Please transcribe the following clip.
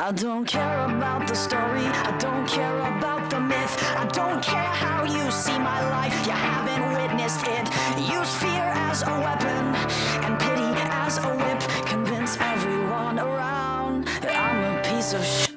I don't care about the story, I don't care about the myth, I don't care how you see my life, you haven't witnessed it. Use fear as a weapon and pity as a whip, convince everyone around that I'm a piece of shit.